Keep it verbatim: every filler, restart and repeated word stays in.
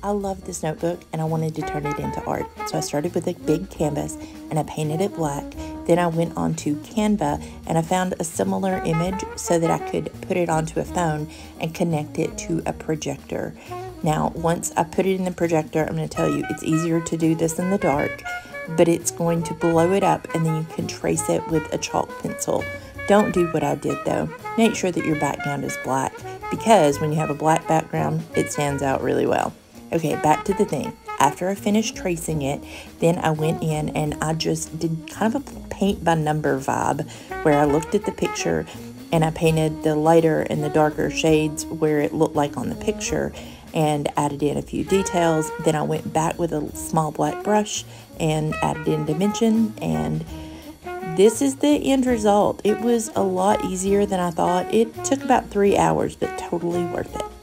I loved this notebook and I wanted to turn it into art. So I started with a big canvas and I painted it black. Then I went on to Canva and I found a similar image so that I could put it onto a phone and connect it to a projector. Now, once I put it in the projector, I'm going to tell you, it's easier to do this in the dark, but it's going to blow it up and then you can trace it with a chalk pencil. Don't do what I did though. Make sure that your background is black because when you have a black background, it stands out really well. Okay, back to the thing. After I finished tracing it, then I went in and I just did kind of a paint by number vibe where I looked at the picture and I painted the lighter and the darker shades where it looked like on the picture and added in a few details. Then I went back with a small black brush and added in dimension, and this is the end result. It was a lot easier than I thought. It took about three hours, but totally worth it.